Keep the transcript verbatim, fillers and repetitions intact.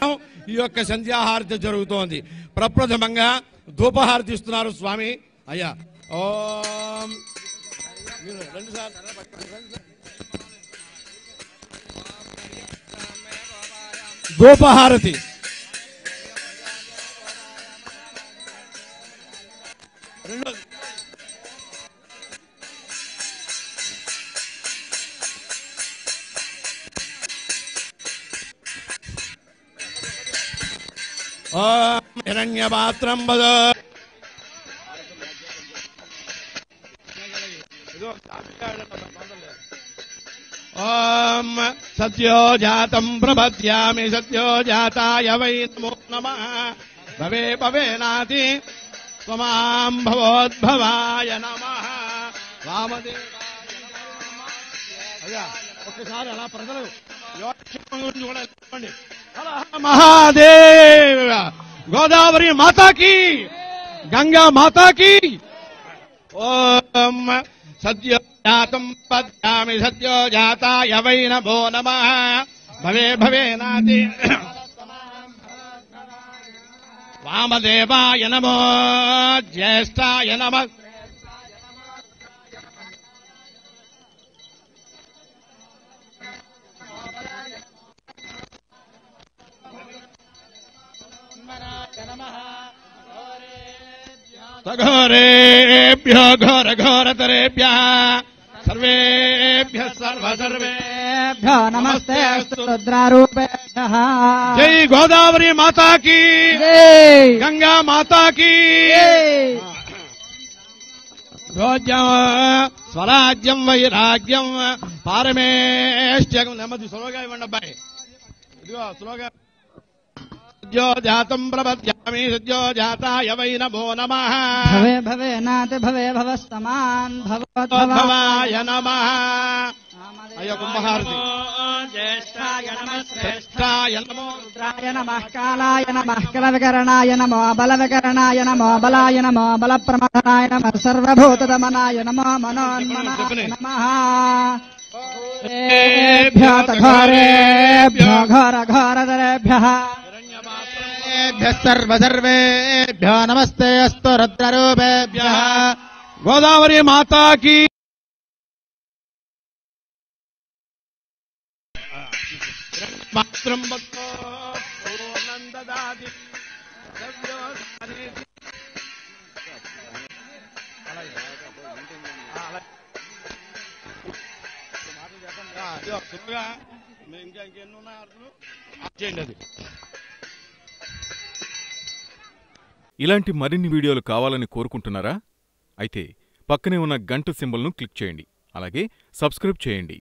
ఈ యొక్క సంధ్యాహారతి జరుగుతోంది. ప్రప్రథమంగా ధూపహారతి ఇస్తున్నారు స్వామి. అయ్యా ఓం రెండు సార్లు ధూపహారతి. రెండోది ఓం హిరణ్యపాత్రం వద. ఓం సత్యో జాతం ప్రపద్యామి సత్యో జాతాయ వై నమో నమః. భవే భవేనాతి త్వమాం భవోద్భవాయ నమః. వామదేవాయ అయ్యా ఒక్కసారి అలా ప్రజలు యోగక్షేమం గురించి కూడా చెప్పండి. మహాదేవ గోదావరి మాతాకి గంగా మాతాకి. ఓం సత్యో జాతం పద్యామి సత్యో జాతాయ వై నమో నమః. భవే భవేనాతి వామదేవాయ నమో జ్యేష్ఠాయ నమః. ఘోరేభ్యో ఘోర ఘోరతరేభ్యః సర్వేభ్యః సర్వ సర్వేభ్యో నమస్తే అస్తు రుద్రారూపేభ్యః. జై గోదావరి మాతాకి జై గంగా మాతాకి భోజ్యం స్వరాజ్యం వైరాగ్యం పారమేష్ట్యం. నెమ్మది సులోగా ఇవ్వండి అబ్బాయి. ఇదిగో సులోగా. సత్యో జాతం ప్రపద్యామి సత్యో జాతాయ వై నమో నమః. భవే భవేనాతి భవే భవస్తమాన్ భవోద్భవాయ నమః. అయ్యో కుంభహారతి. జ్యేష్ఠాయ నమః శ్రేష్ఠాయ నమో రుద్రాయ నమః కాలాయ నమః కలవికరణాయ నమో బలవికరణాయ నమో బలాయ నమో బలప్రమథనాయ నమః సర్వభూతదమనాయ నమో మనోన్మనాయ నమః. ఏభ్యో ఘోరేభ్యో ఘోర ఘోరతరేభ్యః సర్వ సర్వేభ్యో నమస్తే అస్తు రుద్రరూపేభ్యః. గోదావరి మాతాకి. మాత్రం ఇంకా ఇంకెన్నున్నా చేయండి. అది ఇలాంటి మరిన్ని వీడియోలు కావాలని కోరుకుంటున్నారా? అయితే పక్కనే ఉన్న గంట సింబల్ను క్లిక్ చేయండి. అలాగే సబ్స్క్రైబ్ చేయండి.